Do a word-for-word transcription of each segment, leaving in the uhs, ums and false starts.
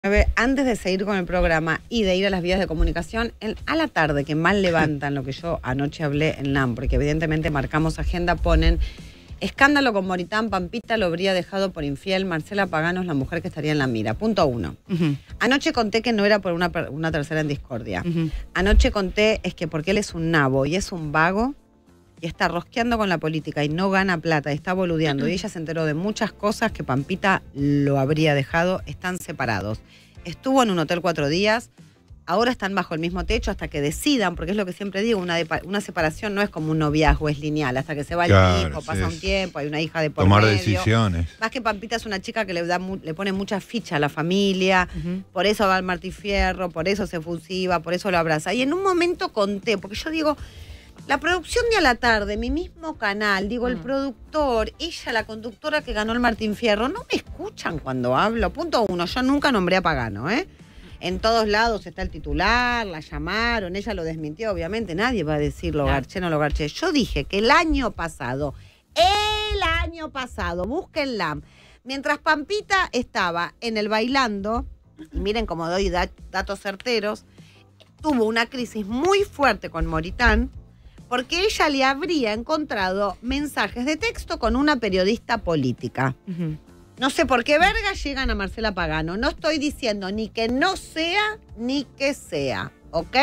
Antes de seguir con el programa y de ir a las vías de comunicación, en, a la tarde, que mal levantan lo que yo anoche hablé en L A M, porque evidentemente marcamos agenda, ponen escándalo con Moritán, Pampita lo habría dejado por infiel, Marcela Pagano es la mujer que estaría en la mira. Punto uno. Uh-huh. Anoche conté que no era por una, una tercera en discordia. Uh-huh. Anoche conté es que porque él es un nabo y es un vago y está rosqueando con la política y no gana plata y está boludeando. Y ella se enteró de muchas cosas que Pampita lo habría dejado. Están separados. Estuvo en un hotel cuatro días. Ahora están bajo el mismo techo hasta que decidan, porque es lo que siempre digo, una, una separación no es como un noviazgo, es lineal. Hasta que se va claro, el tipo, pasa sí, un tiempo, hay una hija de por tomar medio. decisiones. Más que Pampita es una chica que le, da, le pone mucha ficha a la familia, uh-huh. Por eso va al Martí Fierro, por eso se fusiva, por eso lo abraza. Y en un momento conté, porque yo digo... La producción de A la Tarde, mi mismo canal, digo, el mm. productor, ella, la conductora que ganó el Martín Fierro, no me escuchan cuando hablo. Punto uno, yo nunca nombré a Pagano, ¿eh? En todos lados está el titular, la llamaron, ella lo desmintió, obviamente, nadie va a decir lo garché, no lo garché. Yo dije que el año pasado, el año pasado, búsquenla, mientras Pampita estaba en el bailando, y miren cómo doy dat- datos certeros, tuvo una crisis muy fuerte con Moritán, porque ella le habría encontrado mensajes de texto con una periodista política. Uh-huh. No sé por qué verga llegan a Marcela Pagano. No estoy diciendo ni que no sea, ni que sea, ¿ok?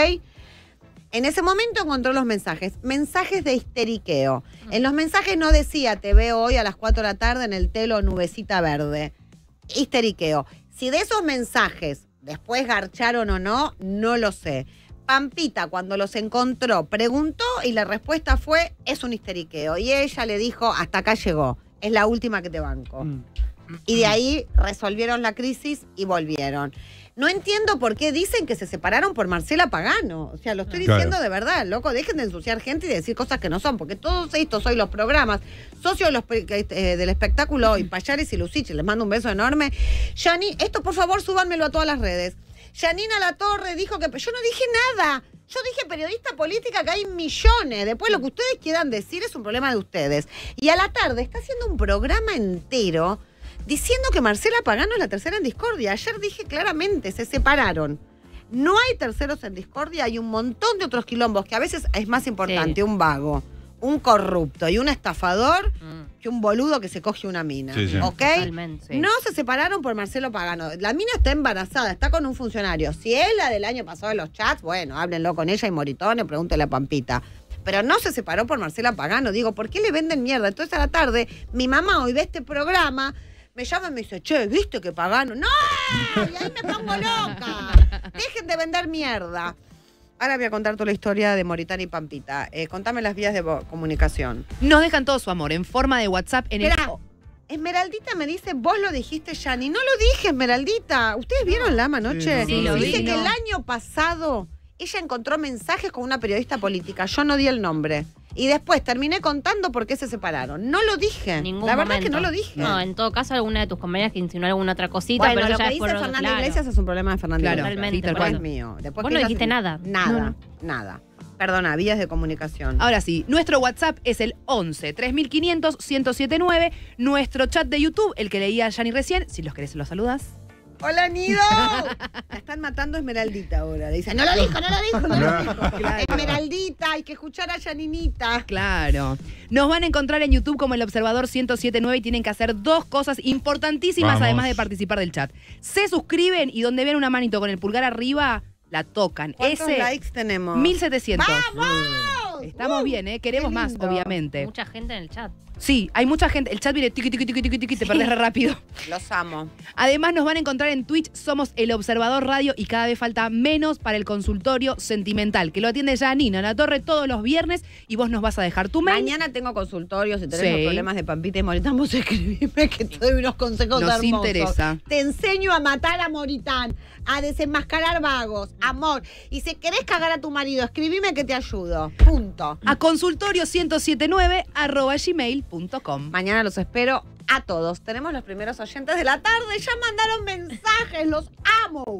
En ese momento encontró los mensajes, mensajes de histeriqueo. Uh-huh. En los mensajes no decía, te veo hoy a las cuatro de la tarde en el telo nubecita verde. Histeriqueo. Si de esos mensajes después garcharon o no, no lo sé. Pampita, cuando los encontró, preguntó y la respuesta fue, es un histeriqueo. Y ella le dijo, hasta acá llegó, es la última que te banco. Mm. Y de ahí resolvieron la crisis y volvieron. No entiendo por qué dicen que se separaron por Marcela Pagano. O sea, lo estoy claro. diciendo de verdad, loco. Dejen de ensuciar gente y de decir cosas que no son, porque todos estos hoy los programas, socios los, eh, del espectáculo hoy, Payares y Lucich, les mando un beso enorme. Yani, esto por favor súbanmelo a todas las redes. Yanina Latorre dijo que... Yo no dije nada. Yo dije periodista política, que hay millones. Después lo que ustedes quieran decir es un problema de ustedes. Y A la Tarde está haciendo un programa entero diciendo que Marcela Pagano es la tercera en discordia. Ayer dije claramente, se separaron. No hay terceros en discordia, hay un montón de otros quilombos que a veces es más importante sí. un vago, un corrupto y un estafador mm. que un boludo que se coge una mina. Sí, sí. ¿Ok? Totalmente, sí. No se separaron por Marcelo Pagano. La mina está embarazada, está con un funcionario. Si es la del año pasado de los chats, bueno, háblenlo con ella y Moritón, pregúntele a Pampita. Pero no se separó por Marcela Pagano. Digo, ¿por qué le venden mierda? Entonces a la tarde, mi mamá hoy ve este programa, me llama y me dice, che, ¿viste que Pagano? ¡No! Y ahí me pongo loca. Dejen de vender mierda. Ahora voy a contar toda la historia de Moritán y Pampita. Eh, contame las vías de comunicación. Nos dejan todo su amor en forma de WhatsApp en Esperá, el... Esmeraldita me dice, vos lo dijiste, Yani. No lo dije, Esmeraldita. ¿Ustedes vieron la anoche? Sí, no, dice sí, que no. el año pasado ella encontró mensajes con una periodista política. Yo no di el nombre. Y después terminé contando por qué se separaron. No lo dije. Ningún la verdad momento. es que no lo dije. No, en todo caso, alguna de tus compañeras que insinuó alguna otra cosita, bueno, pero lo ya que es dice por Fernanda claro. Iglesias es un problema de Fernanda Claro, Iglesias. Totalmente. No es mío. Después Vos no dijiste nada. Nada, no, no. nada. Perdona, vías de comunicación. Ahora sí, nuestro WhatsApp es el once, tres mil quinientos, ciento setenta y nueve. Nuestro chat de YouTube, el que leía Yani recién, si los querés los saludas. ¡Hola, Nido! La están matando a Esmeraldita ahora. Le dicen, no lo dijo, no lo dijo, no lo dijo. Claro. Esmeraldita, hay que escuchar a Yaninita. Claro. Nos van a encontrar en YouTube como El Observador ciento setenta y nueve y tienen que hacer dos cosas importantísimas, Vamos. además de participar del chat. Se suscriben y donde ven una manito con el pulgar arriba, la tocan. ¿Cuántos Ese, likes tenemos? mil setecientos. ¡Vamos! Estamos uh, bien, ¿eh? Queremos más, obviamente. Mucha gente en el chat. Sí, hay mucha gente. El chat viene tiqui, tiqui, tiqui, tiqui, tiqui, te sí. perdés re rápido. Los amo. Además nos van a encontrar en Twitch, somos El Observador Radio y cada vez falta menos para el consultorio sentimental, que lo atiende Yanina Latorre todos los viernes y vos nos vas a dejar tu mail. Mañana tengo consultorios, si tenés Sí. los problemas de Pampita y Moritán, vos escribime que te doy unos consejos Nos hermosos. interesa. Te enseño a matar a Moritán, a desenmascarar vagos, amor. Y si querés cagar a tu marido, escribime que te ayudo. Punto. A consultorio ciento setenta y nueve arroba gmail punto com. Mañana los espero a todos. Tenemos los primeros oyentes de la tarde. Ya mandaron mensajes. Los amo.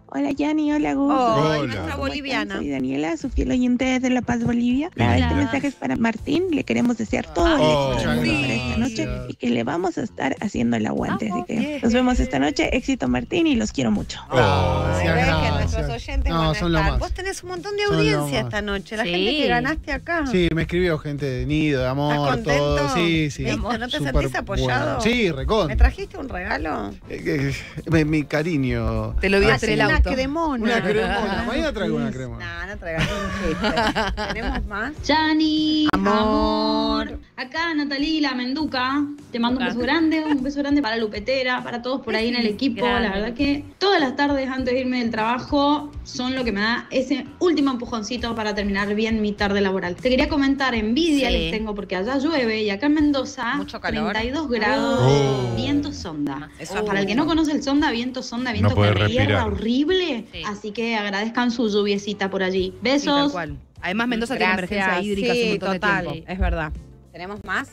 Hola Yani, hola Gus. Oh, Hola. nuestra boliviana. Soy Daniela, su fiel oyente desde La Paz, Bolivia. Hola. Este mensaje es para Martín. Le queremos desear todo el Oh, éxito del mundo para sí. esta noche y que le vamos a estar haciendo el aguante. Vamos, Así que bien. nos vemos esta noche. Éxito Martín y los quiero mucho. Oh. Ay, ves que gracias. nuestros oyentes No, van a son lo estar. más. Vos tenés un montón de Son lo audiencia más. esta noche. La Sí. gente que ganaste acá. Sí, me escribió gente de Nido, de ¿Estás amor, contento? todo. Sí, sí. ¿Viste? ¿No te Súper sentís apoyado? bueno. Sí, recontra. ¿Me trajiste un regalo? Eh, eh, mi cariño. Te lo vi Ah, hacer sí, el una auto. cremona. Una cremona. Mañana traigo una cremona. No, no traigas un chiste. ¿Tenemos más? Yani, Amor. Acá Natalie La Menduca, te mando un Hola. beso grande, un beso grande para Lupetera, para todos por ahí en el equipo. Grande. La verdad que todas las tardes antes de irme del trabajo son lo que me da ese último empujoncito para terminar bien mi tarde laboral. Te quería comentar, envidia Sí. les tengo porque allá llueve y acá en Mendoza, Mucho calor. treinta y dos grados, Oh. viento sonda. Eso es Para el que no conoce el sonda, viento sonda, viento No poder que hierra respirar. horrible. Sí. Así que agradezcan su lluviecita por allí. Sí, tal Besos. cual. Además, Mendoza tiene Gracias. emergencia hídrica hace un Sí, montón total, de tiempo. es verdad. ¿Tenemos más?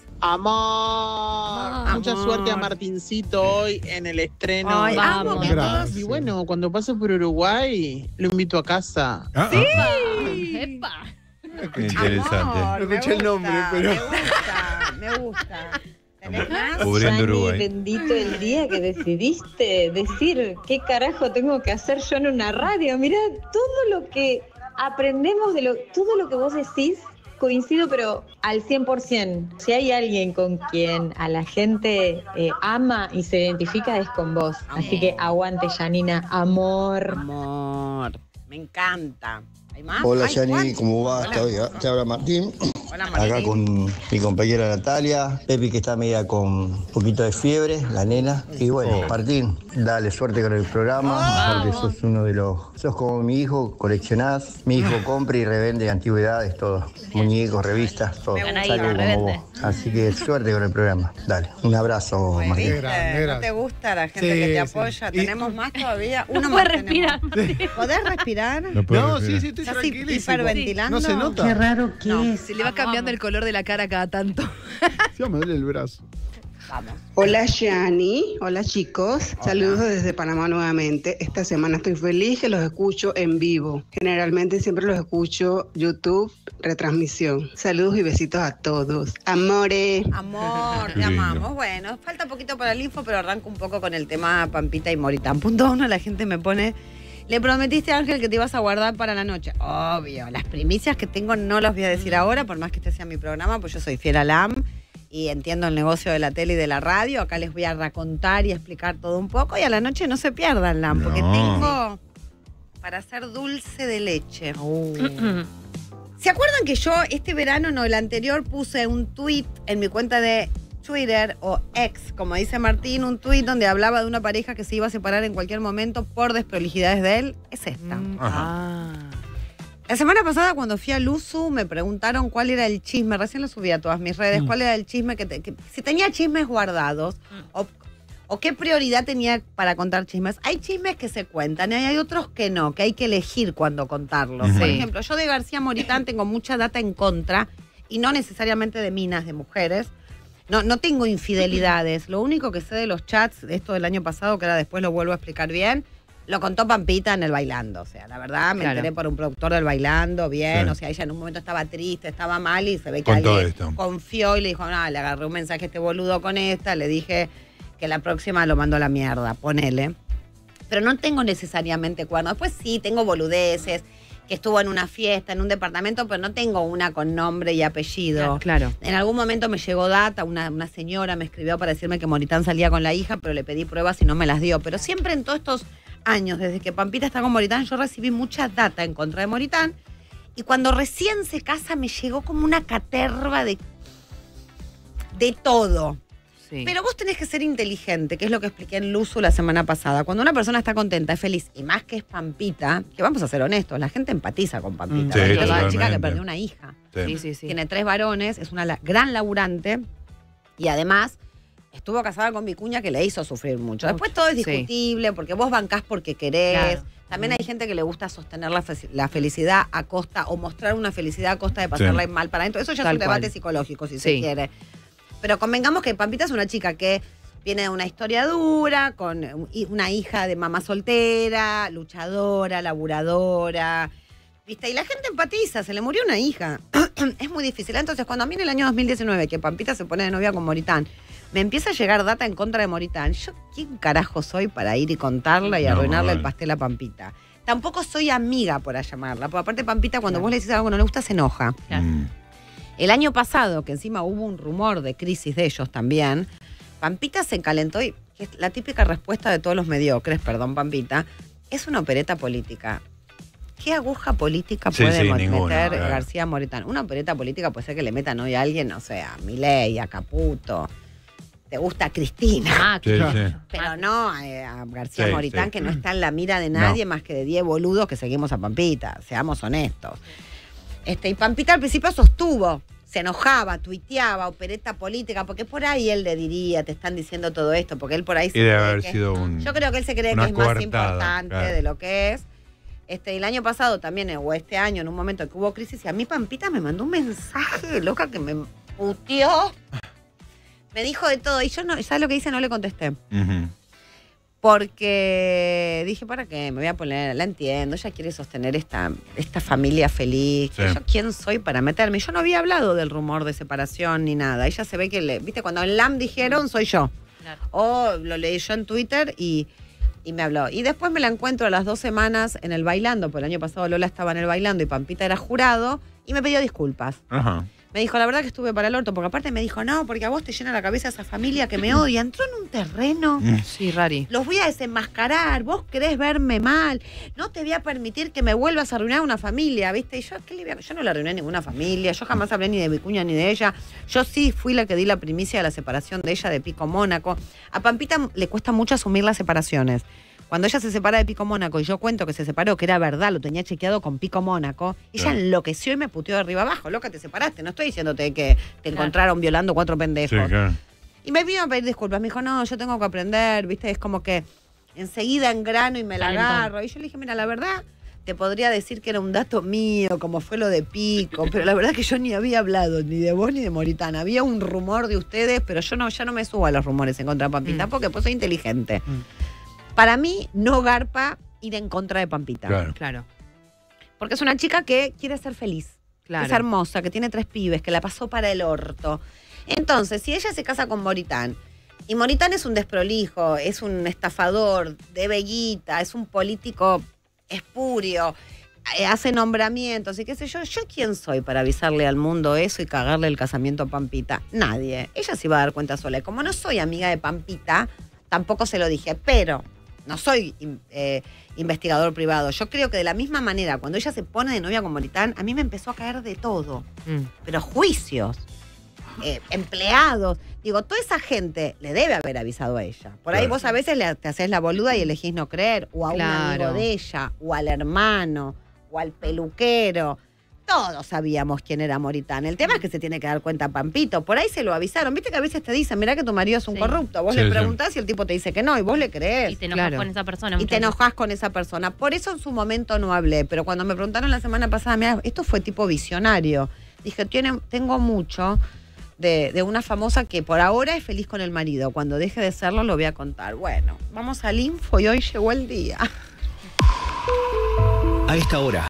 Amor. Mucha Amor. suerte a Martincito hoy en el estreno. Ay, amo Vamos. que Gracias. todos- Y bueno, cuando pase por Uruguay, lo invito a casa. Ah, Sí. Epa. ah, qué interesante. Amor, No me escuché el nombre, gusta, pero- Me gusta, me gusta. ¿Tenés más? Cubriendo Uruguay. Bendito el día que decidiste decir qué carajo tengo que hacer yo en una radio. Mirá, todo lo que aprendemos de lo, todo lo que vos decís, coincido pero al cien por ciento. Si hay alguien con quien a la gente eh, ama y se identifica es con vos. Así que aguante, Janina, amor. Amor, me encanta. ¿Hay más? Hola Ay, Yani, ¿cuántos? ¿cómo va? Hola. Te habla- Te habla Martín, Hola, Martín. acá con mi compañera Natalia, Pepi que está media con un poquito de fiebre, la nena. Y bueno, Oh. Martín, dale suerte con el programa, aparte sos uno de los, sos como mi hijo, coleccionás, mi hijo compra y revende antigüedades, todo, muñecos, revistas, todo, Me gusta. salgo como Revende. vos. Así que suerte con el programa, dale, un abrazo Muy Martín. ¿viste? Grande, ¿No grande. te gusta la gente Sí, que te sí. apoya? Y- ¿Tenemos más todavía? Uno No más puede respirar. tenemos. ¿Podés respirar? No puedo No, respirar. sí, sí, estoy ¿Estás tranquilísimo. hiperventilando? No se nota. raro que No. Se le va Vamos, cambiando vamos. el color de la cara cada tanto. Sí, me duele el brazo. Vamos. Hola Yani, hola chicos, saludos desde Panamá nuevamente. Esta semana estoy feliz que los escucho en vivo. Generalmente siempre los escucho YouTube, retransmisión. Saludos y besitos a todos. Amore. Amor, te Lindo. amamos. Bueno, falta poquito para el info, pero arranco un poco con el tema Pampita y Moritán. Punto uno, la gente me pone... Le prometiste a Ángel que te ibas a guardar para la noche. Obvio, las primicias que tengo no las voy a decir ahora, por más que este sea mi programa, pues yo soy fiel a L A M y entiendo el negocio de la tele y de la radio. Acá les voy a racontar y explicar todo un poco y a la noche no se pierdan, L A M, porque No. tengo para hacer dulce de leche. ¿Se acuerdan que yo este verano, no, el anterior, puse un tweet en mi cuenta de Twitter o X, como dice Martín, un tweet donde hablaba de una pareja que se iba a separar en cualquier momento por desprolijidades de él? Es esta. Mm, Ajá. ah. La semana pasada cuando fui a Luzu me preguntaron cuál era el chisme, recién lo subí a todas mis redes, Mm. cuál era el chisme que, te- que- si tenía chismes guardados o, o qué prioridad tenía para contar chismes. Hay chismes que se cuentan y hay otros que no, que hay que elegir cuándo contarlos. Ujú. Por Sí. ejemplo, yo de García Moritán tengo mucha data en contra y no necesariamente de minas, de mujeres. No, no tengo infidelidades. Lo único que sé de los chats de esto del año pasado, que ahora después lo vuelvo a explicar bien, lo contó Pampita en el Bailando. O sea, la verdad me Claro. enteré por un productor del Bailando, bien. Sí. O sea, ella en un momento estaba triste, estaba mal y se ve que Con todo alguien esto. confió y le dijo, no, le agarré un mensaje a este boludo con esta, le dije que la próxima lo mandó a la mierda, ponele. Pero no tengo necesariamente cuernos. Después sí, tengo boludeces, que estuvo en una fiesta, en un departamento, pero no tengo una con nombre y apellido. Claro. En algún momento me llegó data, una, una señora me escribió para decirme que Moritán salía con la hija, pero le pedí pruebas y no me las dio. Pero siempre en todos estos años, desde que Pampita está con Moritán, yo recibí mucha data en contra de Moritán. Y cuando recién se casa me llegó como una caterva de, de todo. Sí. Pero vos tenés que ser inteligente, que es lo que expliqué en Luzu la semana pasada. Cuando una persona está contenta, es feliz, y más que es Pampita, que vamos a ser honestos, la gente empatiza con Pampita. Mm. Sí, porque es una totalmente. chica que perdió una hija. Sí. Sí, sí, sí. Tiene tres varones, es una la- gran laburante y además estuvo casada con Vicuña que le hizo sufrir mucho. Después todo es Sí. discutible porque vos bancás porque querés. Claro. También hay gente que le gusta sostener la, fe- la felicidad a costa o mostrar una felicidad a costa de pasarla Sí. mal para adentro. Eso ya Tal es un debate cual. psicológico, si Sí. se quiere. Pero convengamos que Pampita es una chica que Viene de una historia dura, con una hija de mamá soltera, luchadora, laburadora. ¿Viste? Y la gente empatiza, se le murió una hija. Es muy difícil. Entonces, cuando a mí en el año dos mil diecinueve, que Pampita se pone de novia con Moritán, me empieza a llegar data en contra de Moritán, ¿yo quién carajo soy para ir y contarla y No, arruinarle vale. el pastel a Pampita? Tampoco soy amiga, por llamarla, porque aparte Pampita, cuando vos le decís algo que no le gusta, se enoja. Mm. El año pasado, que encima hubo un rumor de crisis de ellos también, Pampita se calentó y que es la típica respuesta de todos los mediocres, perdón Pampita, es una opereta política. ¿Qué aguja política Sí, puede sí, mo- ninguna, meter claro. García Moritán? Una opereta política puede ser que le metan hoy a alguien, no sé, a Milei, a Caputo. Te gusta Cristina. Ah, Sí, sí. Pero no a, a García Sí, Moritán, sí. que no está en la mira de nadie más que de diez boludos que seguimos a Pampita. Seamos honestos. Este, y Pampita al principio sostuvo, se enojaba, tuiteaba, opereta política, porque por ahí él le diría, te están diciendo todo esto, porque él por ahí se Y debe cree haber que- sido un. Yo creo que él se cree que una es más coartada, importante claro. de lo que es. Este, y el año pasado también, o este año, en un momento que hubo crisis, y a mí Pampita me mandó un mensaje, loca, que me puteó. Me dijo de todo, y yo, no, ¿sabes lo que dice? No le contesté. Ujú. Porque dije, ¿para qué? Me voy a poner, la entiendo, ella quiere sostener esta, esta familia feliz. Sí. Que ¿Yo quién soy para meterme? Yo no había hablado del rumor de separación ni nada. Ella se ve que, le, viste, cuando en L A M dijeron, soy yo. Claro. O lo leí yo en Twitter y, y me habló. Y después me la encuentro a las dos semanas en el Bailando, porque el año pasado Lola estaba en el Bailando y Pampita era jurado, y me pidió disculpas. Ajá. Me dijo, la verdad que estuve para el orto, porque aparte me dijo, no, porque a vos te llena la cabeza esa familia que me odia. Entró en un terreno. Sí, Rari. Los voy a desenmascarar, vos querés verme mal, no te voy a permitir que me vuelvas a arruinar una familia, ¿viste? Y yo, ¿qué le voy a- yo no le arruiné ninguna familia, yo jamás hablé ni de Vicuña ni de ella. Yo sí fui la que di la primicia de la separación de ella de Pico Mónaco. A Pampita le cuesta mucho asumir las separaciones. Cuando ella se separa de Pico Mónaco y yo cuento que se separó, que era verdad, lo tenía chequeado con Pico Mónaco, ella Claro. enloqueció y me puteó de arriba abajo. Loca, te separaste, no estoy diciéndote que te encontraron violando cuatro pendejos. Sí, claro. Y me vino a pedir disculpas. Me dijo, no, yo tengo que aprender, ¿viste? Es como que enseguida engrano y me la Calentón. agarro. Y yo le dije, mira, la verdad, te podría decir que era un dato mío, como fue lo de Pico, pero la verdad que yo ni había hablado ni de vos ni de Moritán. Había un rumor de ustedes, pero yo no, ya no me subo a los rumores en contra de Pampita, Mm. porque pues soy inteligente. Para mí, no garpa ir en contra de Pampita. Claro. Claro, Porque es una chica que quiere ser feliz. claro. Que es hermosa, que tiene tres pibes, que la pasó para el orto. Entonces, si ella se casa con Moritán, y Moritán es un desprolijo, es un estafador, debe guita, es un político espurio, eh, hace nombramientos y qué sé yo, ¿yo quién soy para avisarle al mundo eso y cagarle el casamiento a Pampita? Nadie. Ella se iba a dar cuenta sola. Y como no soy amiga de Pampita, tampoco se lo dije, pero no soy in- eh, investigador privado. Yo creo que de la misma manera, cuando ella se pone de novia con Moritán, a mí me empezó a caer de todo. Mm. Pero juicios, eh, empleados. Digo, toda esa gente le debe haber avisado a ella. Por ahí Claro. vos a veces le, te haces la boluda y elegís no creer. O a un Claro. amigo de ella, o al hermano, o al peluquero. Todos sabíamos quién era Moritán. El tema es que se tiene que dar cuenta Pampito. Por ahí se lo avisaron. Viste que a veces te dicen, mirá que tu marido es un Sí. corrupto. Vos Sí, le sí. preguntás y el tipo te dice que no, y vos le creés. Y te enojas Claro. con esa persona. Y te muchas veces. enojás con esa persona. Por eso en su momento no hablé. Pero cuando me preguntaron la semana pasada, mira, esto fue tipo visionario. Dije, tiene, tengo mucho de, de una famosa que por ahora es feliz con el marido. Cuando deje de serlo, lo voy a contar. Bueno, vamos al info y hoy llegó el día. A esta hora,